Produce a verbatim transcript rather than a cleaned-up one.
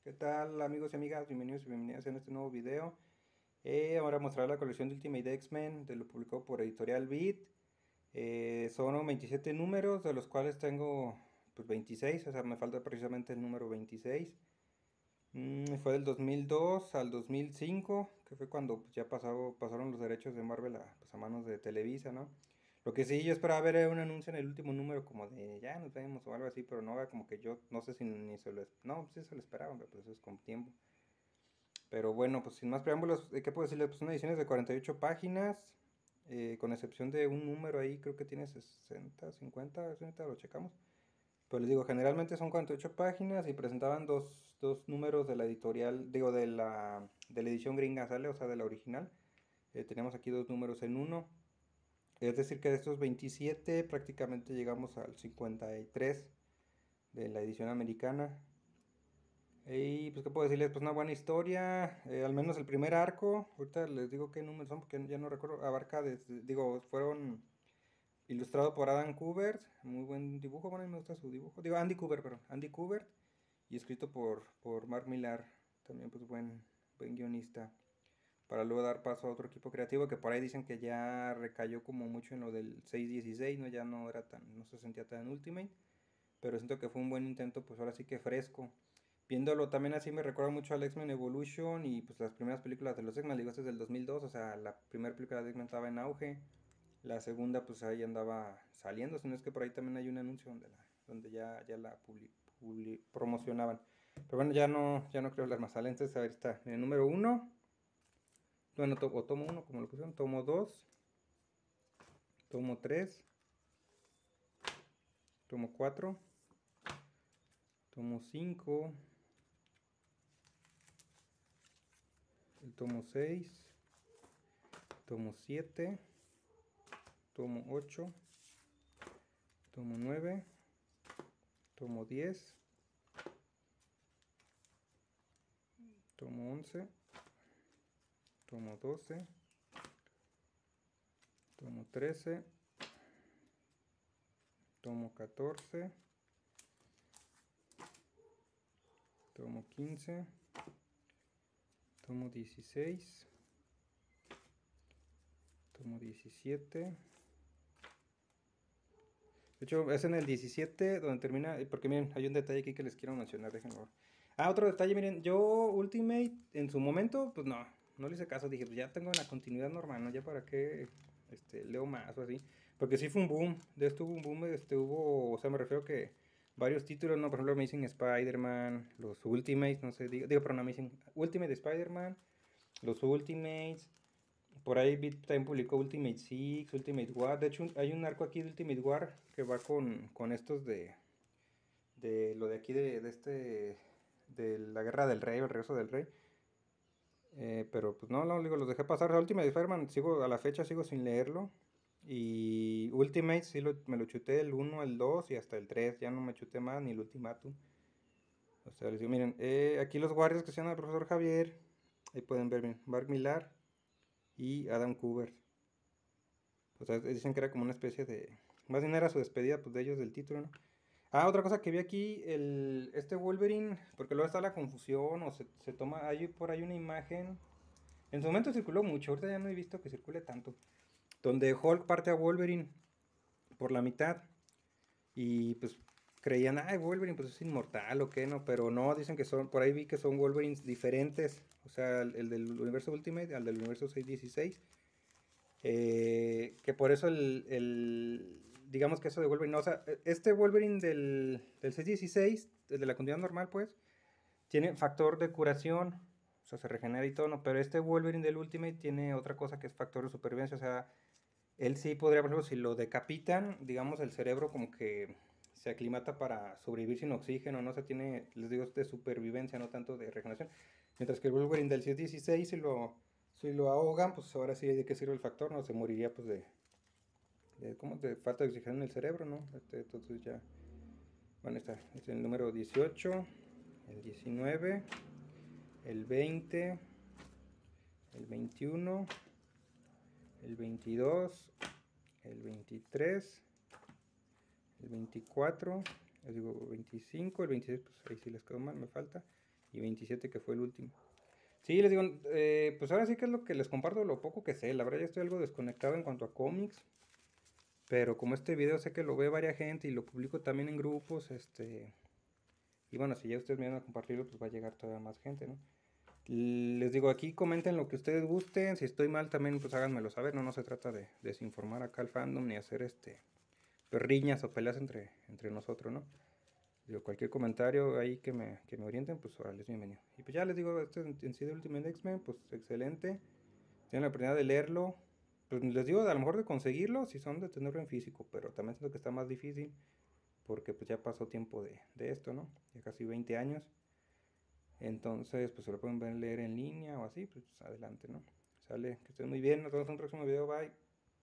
¿Qué tal amigos y amigas? Bienvenidos y bienvenidas en este nuevo video. Eh, ahora mostrar la colección de Ultimate X-Men, de lo publicado por Editorial Beat. Eh, son veintisiete números, de los cuales tengo pues veintiséis, o sea, me falta precisamente el número veintiséis. Mm, fue del dos mil dos al dos mil cinco, que fue cuando pues, ya pasado, pasaron los derechos de Marvel a, pues, a manos de Televisa, ¿no? Lo que sí yo esperaba ver era un anuncio en el último número como de ya nos vemos o algo así, pero no, era como que yo no sé si ni se lo... es- No, sí se lo esperaba, pero pues eso es con tiempo. Pero bueno, pues sin más preámbulos, eh, ¿qué puedo decirles? Pues son ediciones de cuarenta y ocho páginas, eh, con excepción de un número ahí, creo que tiene sesenta, cincuenta, ahorita lo checamos. Pero les digo, generalmente son cuarenta y ocho páginas y presentaban dos, dos números de la editorial, digo, de la, de la edición gringa, ¿sale? O sea, de la original. Eh, tenemos aquí dos números en uno. Es decir, que de estos veintisiete prácticamente llegamos al cincuenta y tres de la edición americana. Y pues, ¿qué puedo decirles? Pues una buena historia, eh, al menos el primer arco. Ahorita les digo qué números son porque ya no recuerdo. Abarca, desde, digo, fueron ilustrado por Adam Kubert, muy buen dibujo, bueno, a mí me gusta su dibujo. Digo, Andy Kubert, perdón, Andy Kubert. Y escrito por, por Mark Millar, también pues buen, buen guionista. Para luego dar paso a otro equipo creativo que por ahí dicen que ya recayó como mucho en lo del seis dieciséis, ¿no? Ya no era tan, no se sentía tan Ultimate. Pero siento que fue un buen intento, pues ahora sí que fresco. Viéndolo también así me recuerda mucho al X-Men Evolution y pues las primeras películas de los X-Men, digo, este es del dos mil dos, o sea, la primera película de X-Men estaba en auge. La segunda, pues ahí andaba saliendo, si no es que por ahí también hay un anuncio donde, la, donde ya, ya la publi, publi, promocionaban. Pero bueno, ya no, ya no creo hablar más. Entonces, a ver, está en el número uno, bueno, to, o tomo uno, como lo pusieron, tomo dos, tomo tres, tomo cuatro, tomo cinco, el tomo seis, tomo siete, tomo ocho, tomo nueve, tomo diez, tomo once, tomo doce, tomo trece, tomo catorce, tomo quince, tomo dieciséis, tomo diecisiete. De hecho, es en el diecisiete donde termina, porque miren, hay un detalle aquí que les quiero mencionar, déjenlo ver. Ah, otro detalle, miren, yo Ultimate en su momento, pues no, no le hice caso, dije, pues ya tengo la continuidad normal, ¿no? Ya para qué este, leo más o así. Porque sí fue un boom, de esto hubo un boom, este, hubo, o sea, me refiero que varios títulos, ¿no? Por ejemplo, Amazing Spider-Man, los Ultimates, no sé, digo, digo perdón, Amazing Ultimate Spider-Man, los Ultimates, por ahí Beat también publicó Ultimate Six, Ultimate War. De hecho, hay un arco aquí de Ultimate War que va con, con estos de, de lo de aquí de, de este, de la guerra del rey, el regreso del rey. Eh, pero pues no, no, digo, los dejé pasar. O Ultimate Spider-Man, sigo, a la fecha sigo sin leerlo. Y Ultimate sí lo, me lo chuté el uno, el dos y hasta el tres. Ya no me chuté más ni el Ultimatum. O sea, les digo, miren, eh, aquí los guardias que se llaman el profesor Javier. Ahí pueden ver bien, Mark Millar y Adam Kubert. O sea, dicen que era como una especie de... Más bien era su despedida pues, de ellos del título, ¿no? Ah, otra cosa que vi aquí, el, este Wolverine, porque luego está la confusión o se, se toma, hay por ahí una imagen, en su momento circuló mucho, ahorita ya no he visto que circule tanto, donde Hulk parte a Wolverine por la mitad y pues creían, ay, Wolverine pues es inmortal o qué, no, pero no, dicen que son, por ahí vi que son Wolverines diferentes, o sea, el, el del universo Ultimate al del universo seiscientos dieciséis. Eh, que por eso el, el, digamos que eso de Wolverine, no, o sea, este Wolverine del, del seiscientos dieciséis, el de la continuidad normal, pues, tiene factor de curación, o sea, se regenera y todo, ¿no? Pero este Wolverine del Ultimate tiene otra cosa que es factor de supervivencia, o sea, él sí podría, por ejemplo, si lo decapitan, digamos, el cerebro como que se aclimata para sobrevivir sin oxígeno, no se tiene, les digo, de supervivencia, no tanto de regeneración. Mientras que el Wolverine del seiscientos dieciséis, si lo, si lo ahogan, pues ahora sí, ¿de qué sirve el factor? No, se moriría pues de, de, ¿cómo? De falta de oxígeno en el cerebro, ¿no? Este, entonces ya, bueno, está, este es el número dieciocho, el diecinueve, el veinte, el veintiuno, el veintidós, el veintitrés, el veinticuatro, les digo veinticinco, el veintiséis, pues ahí sí les quedó mal, me falta. y veintisiete que fue el último. Sí, les digo, eh, pues ahora sí que es lo que les comparto, lo poco que sé. La verdad ya estoy algo desconectado en cuanto a cómics. Pero como este video sé que lo ve varias gente y lo publico también en grupos, este... Y bueno, si ya ustedes me van a compartirlo, pues va a llegar todavía más gente, ¿no? Les digo, aquí comenten lo que ustedes gusten. Si estoy mal también, pues háganmelo saber. No, no se trata de desinformar acá al fandom ni hacer este perriñas o peleas entre, entre nosotros, ¿no? Digo, cualquier comentario ahí que me, que me orienten, pues ahora les bienvenido. Y pues ya les digo, este en, en sí de Ultimate X-Men, pues excelente. Tienen la oportunidad de leerlo. Pues les digo, a lo mejor de conseguirlo, si son de tenerlo en físico, pero también siento que está más difícil porque pues ya pasó tiempo de, de esto, ¿no? Ya casi veinte años. Entonces, pues se lo pueden ver, leer en línea o así, pues adelante, ¿no? Sale, que estén muy bien, nos vemos en un próximo video, bye.